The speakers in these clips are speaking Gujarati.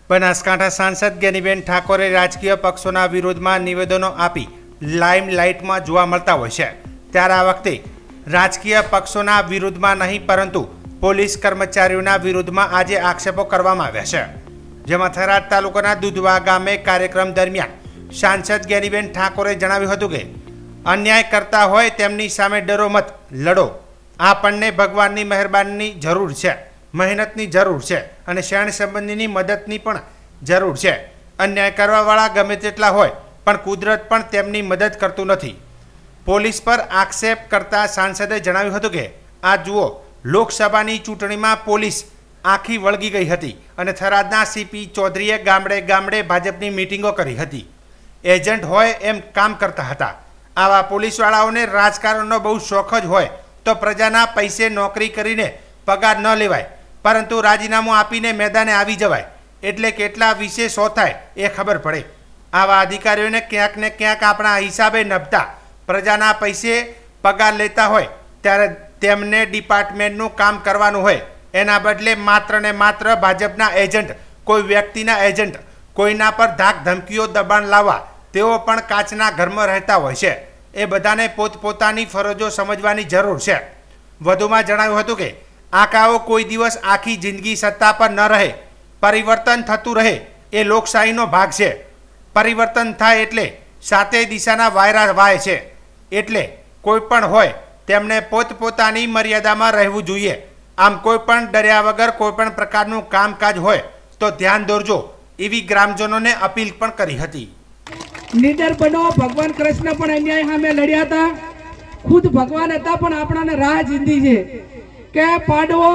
બનાસકાંઠા સાંસદ જ્ઞાનીબેન ઠાકોરે રાજકીય પક્ષોના વિરોધમાં નિવેદનો આપી લાઇમલાઇટમાં જોવા મળતા હોય છે। ત્યારે આ વખતે રાજકીય પક્ષોના વિરોધમાં નહીં પરંતુ પોલીસ કર્મચારીઓના વિરોધમાં આજે આક્ષેપો કરવામાં આવ્યા છે। જેમાં થરાદ તાલુકાના દુધવા ગામે કાર્યક્રમ દરમિયાન સાંસદ જ્ઞાનીબેન ઠાકોરે જણાવ્યું હતું કે અન્યાય કરતા હોય તેમની સામે ડરો મત, લડો। આપણને ભગવાનની મહેરબાનીની જરૂર છે, મહેનતની જરૂર છે અને શરણ સંબંધીની મદદની પણ જરૂર છે। અન્યાય કરવાવાળા ગમે તેટલા હોય પણ કુદરત પણ તેમની મદદ કરતું નથી। પોલીસ પર આક્ષેપ કરતા સાંસદે જણાવ્યું હતું કે આ જુઓ, લોકસભાની ચૂંટણીમાં પોલીસ આખી વળગી ગઈ હતી અને થરાદના સીપી ચૌધરીએ ગામડે ગામડે ભાજપની મિટિંગો કરી હતી। એજન્ટ હોય એમ કામ કરતા હતા। આવા પોલીસવાળાઓને રાજકારણનો બહુ શોખ જ હોય તો પ્રજાના પૈસે નોકરી કરીને પગાર ન લેવાય, પરંતુ રાજીનામું આપીને મેદાને આવી જવાય એટલે કેટલા વિશે સો થાય એ ખબર પડે। આવા અધિકારીઓને ક્યાંક ને ક્યાંક આપણા હિસાબે નભતા પ્રજાના પૈસે પગાર લેતા હોય ત્યારે તેમને ડિપાર્ટમેન્ટનું કામ કરવાનું હોય, એના બદલે માત્ર ને માત્ર ભાજપના એજન્ટ, કોઈ વ્યક્તિના એજન્ટ, કોઈના પર ધાક ધમકીઓ દબાણ લાવવા તેઓ પણ કાચના ઘરમાં રહેતા હોય છે। એ બધાને પોતપોતાની ફરજો સમજવાની જરૂર છે। વધુમાં જણાવ્યું હતું કે આકાઓ કોઈ દિવસ આખી જિંદગી સત્તા પર ન રહે, પરિવર્તન થતું રહે એ લોકશાહીનો ભાગ છે। પરિવર્તન થાય એટલે સાતે દિશાના વાયરા વાય છે, એટલે કોઈ પણ હોય તેમને પોતપોતાની મર્યાદામાં રહેવું જોઈએ। આમ કોઈ પણ ડર્યા વગર કોઈ પણ પ્રકારનું કામકાજ હોય તો ધ્યાન દોરજો એવી ગ્રામજનોને અપીલ પણ કરી હતી। નીડર બનો। ભગવાન કૃષ્ણ પણ અન્યાય સામે લડ્યા હતા, ખુદ ભગવાન હતા પણ આપણાને રાહ ચીંધી છે કે પાંડવો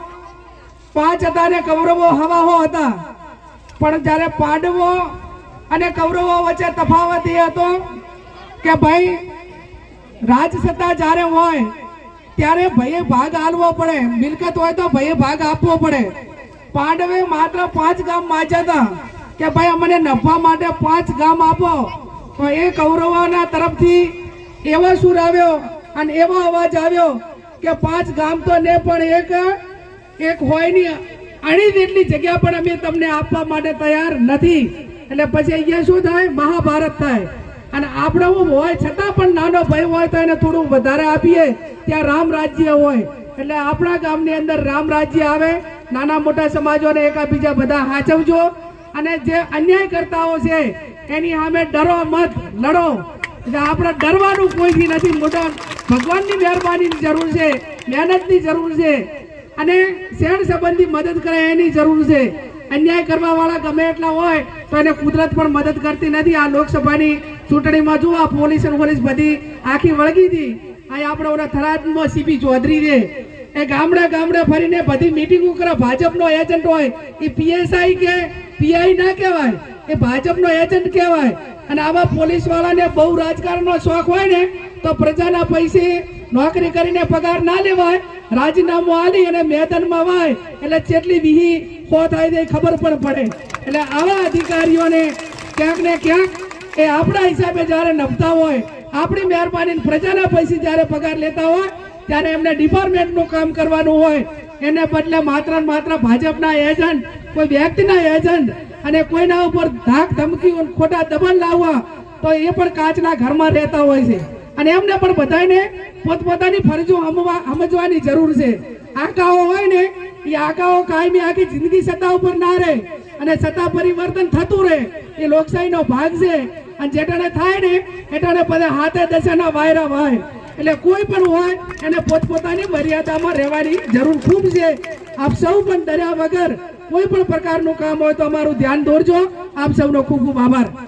5 હતા ને કૌરવો હવાહો હતા, પણ જ્યારે પાંડવો અને કૌરવો વચ્ચે તફાવત એ હતો કે ભાઈ રાજસત્તા જ્યારે હોય ત્યારે ભાઈએ ભાગ આલવો પડે, મિલકત હોય તો ભાઈએ ભાગ આપવો પડે। પાંડવે માત્ર 5 ગામ માંગ્યા હતા કે ભાઈ અમને નફા માટે 5 ગામ આપો, તો એ કૌરવોના તરફથી એવો સુર આવ્યો અને એવો અવાજ આવ્યો કે 5 ગામ તો ને પણ એક હોય ની અણી જેટલી જગ્યા પણ અમે તમને આપવા માટે તૈયાર નથી। એટલે પછી અહીંયા શું થાય, મહાભારત થાય। અને આપણે હોય છતાં પણ નાનો ભાઈ હોય તો એને થોડું વધારે આપીએ, ત્યાં રામ રાજ્ય હોય એટલે આપણા ગામની અંદર રામ રાજ્ય આવે। નાના મોટા સમાજોને એકાબીજા બધા સાચવજો અને જે અન્યાય કરતાઓ છે એની સામે ડરો મત, લડો। એટલે આપણે ડરવાનું કોઈથી નથી। મોટા ભગવાનની મહેરબાનીની જરૂર છે, મહેનતની જરૂર છે અને શેણ સંબંધી મદદ કરે એની જરૂર છે। અન્યાય કરવા વાળા ગમે એટલા હોય તો એને કુદરત પણ મદદ કરતી નથી। આ લોકસભાની ચૂંટણીમાં જો આ પોલીસ બધી આખી વળગી હતી। અહીં આપણે ઓલા થરાદમાં સીપી ચૌધરી છે, એ ગામડે ગામડે ફરીને બધી મિટિંગો કરે। ભાજપનો એજન્ટ હોય એ પીએસઆઈ કે પીઆઈ ના કહેવાય, એ ભાજપનો એજન્ટ કહેવાય। અને આવા પોલીસ વાળાને બહુ રાજકારણનો શોખ હોય ને તો પ્રજાના પૈસે નોકરી કરીને પગાર ના લેવાય, રાજીનામું આલી અને મેદાનમાં વાય એટલે જેટલી વીહી ખો થાય તે ખબર પણ પડે। એટલે આવા અધિકારીઓને ક્યાંક ને ક્યાંક એ આપણા હિસાબે જ્યારે નભતા હોય, આપણી મહેરબાની પ્રજાના પૈસે જ્યારે પગાર લેતા હોય ત્યારે એમને ડિપાર્ટમેન્ટનું કામ કરવાનું હોય, એને બદલે માત્ર ને માત્ર ભાજપના એજન્ટ, કોઈ વ્યક્તિના એજન્ટ અને કોઈના ઉપર ધાક ધમકી ખોટા દબાણ લાવવા તો એ પણ કાચના ઘરમાં રહેતા હોય છે। અને એમને પણ બધાને પોતપોતાની ફરજો સમજવાની જરૂર છે। આકાઓ હોય ને એ આકાઓ કાયમી આખી જિંદગી સત્તા ઉપર ના રહે અને સત્તા પરિવર્તન થતું રહે એ લોકશાહીનો ભાગ છે। અને જેટાને થાય ને એટાને બધા હાથે દશાના વાયરા વાય। એટલે કોઈ પણ હોય એને પોતપોતાની મર્યાદામાં રહેવાની જરૂર ખૂબ છે। આપ સૌ પણ ડર્યા વગર કોઈ પણ પ્રકારનું કામ હોય તો અમારું ધ્યાન દોરજો। આપ સૌનો ખૂબ ખૂબ આભાર।